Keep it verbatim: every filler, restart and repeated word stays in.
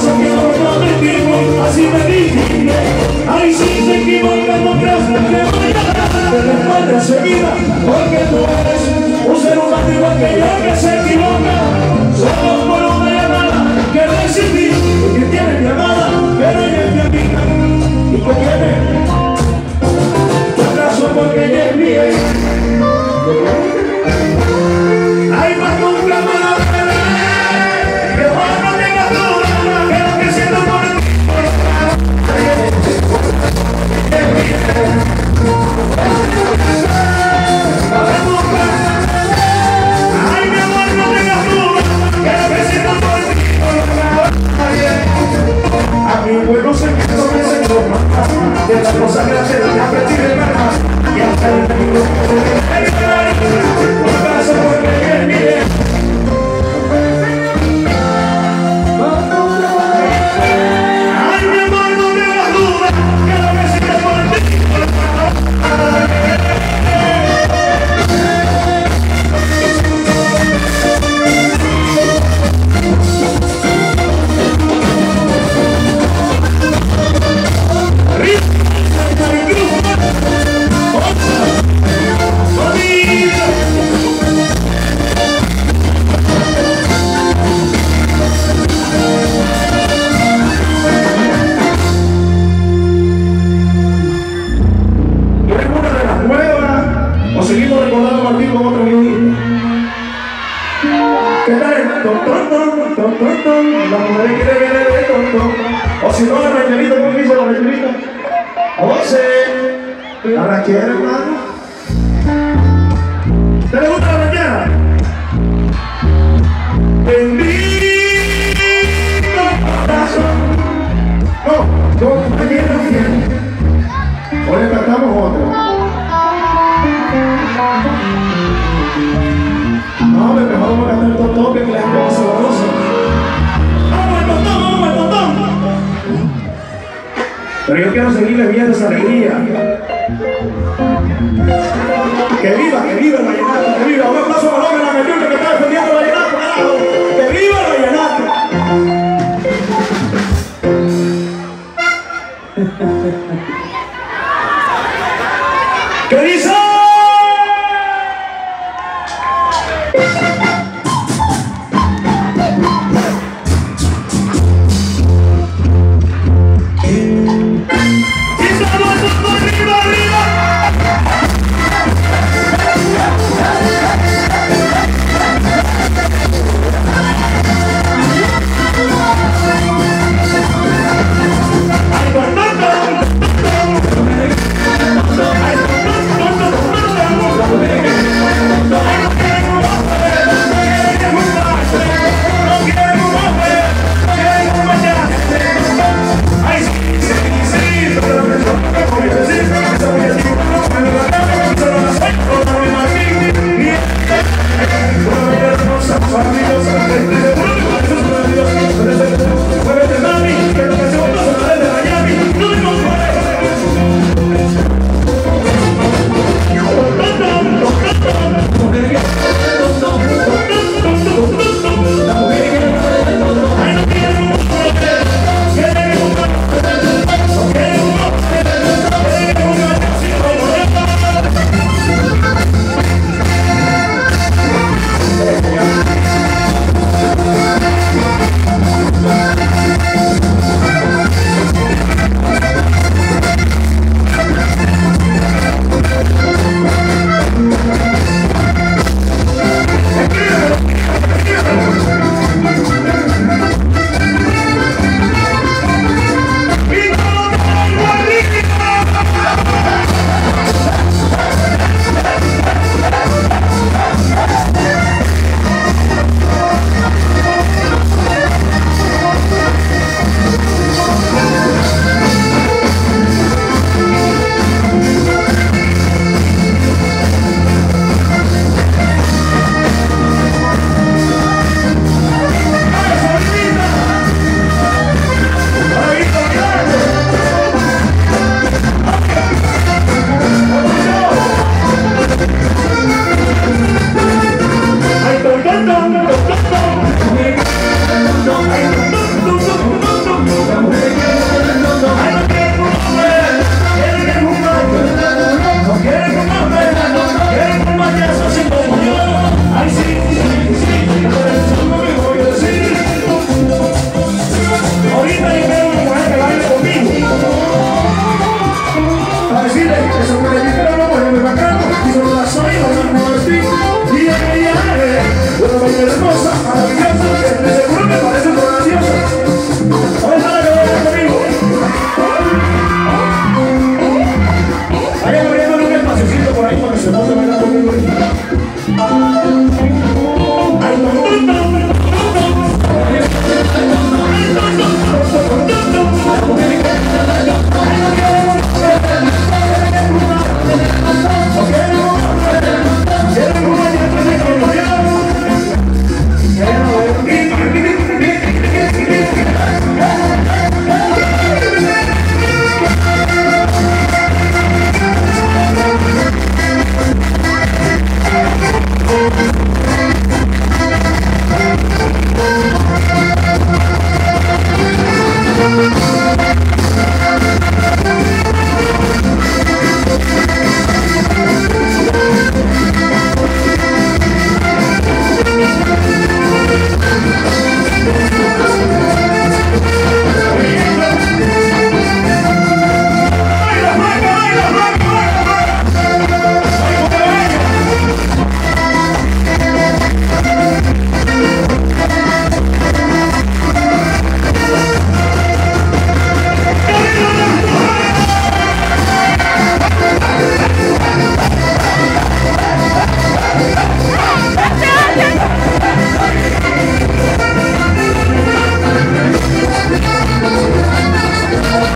se equivoca todo el tiempo, así me dije. Ay, si se equivoca, no creas que mañana te responde enseguida, porque tú eres un ser humano igual que yo que se equivoca. Solo por una llamada que recibí, que tiene mi amada, pero ella es mi amiga. ¿Y qué tiene? ¿Acaso porque ella es mía? Ay, más nunca me la veré, que vos no tengas duda, que lo que siento por ti es mía. Ay, mi amor, no tengas duda, que lo que siento por ti a mi bueno se me comienza en Roma, que las cosas grandes las aprendí de más, y hasta el enemigo por caso porque es mire. Ay, mi amor, no tengas duda, que lo que siento por ti la mujer quiere ver el tonto, o si no la rancherita, ¿cómo dice la rancherita? José, ¿la ranchera, hermano? ¿Te le gusta la ranchera? Bendito corazón. No, yo me quiero bien. Hoy le cantamos otra. No, me mejor vamos a cantar el tontón, que la gente va a sabroso. Pero yo quiero seguirle viendo esa alegría. Que viva, que viva el vallenato, que viva. Un aplauso para López la Metruna que está defendiendo el vallenato, carajo. Que viva el vallenato. ¿Qué dice? compañera hermosa, maravillosa, que de seguro me parece maravillosa. Vamos a la que vaya conmigo. Vayan abriendo un espacecito por ahí para que se monte bailar conmigo. Ay, no, no, no, no, no. Thank you.